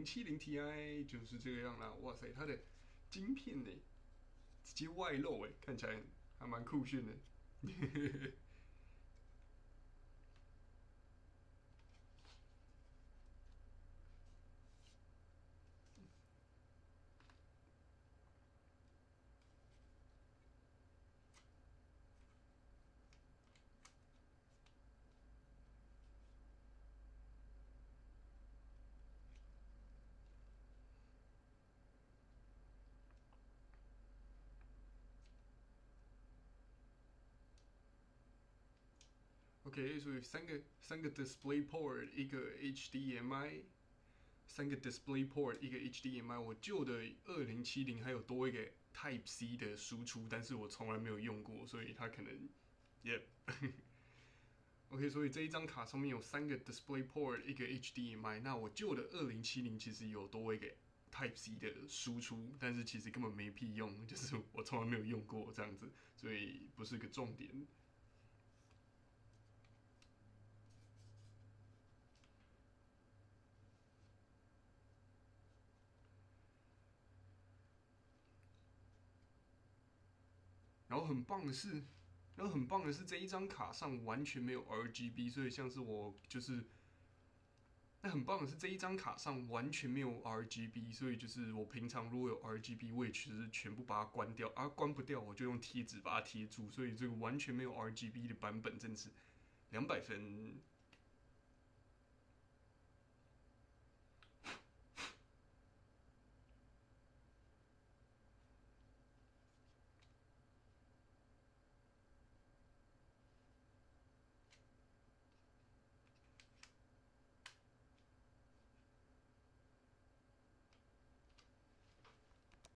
2070 Ti 就是这个样啦。哇塞，它的晶片呢，直接外露哎，看起来还蛮酷炫的。OK，所以三个 Display Port，一个 HDMI，三个 Display Port，一个 HDMI。我旧的2070还有多一个 Type C 的输出，但是我从来没有用过，所以它可能也。OK，所以这一张卡上面有三个 Display Port，一个 HDMI。那我旧的2070其实有多一个 Type C 的输出，但是其实根本没屁用，就是我从来没有用过这样子，所以不是个重点。然后很棒的是，这一张卡上完全没有 RGB，所以像是我就是，那很棒的是这一张卡上完全没有 RGB，所以就是我平常如果有 RGB，我也其实全部把它关掉，关不掉我就用贴纸把它贴住，所以这个完全没有 RGB 的版本真是200分。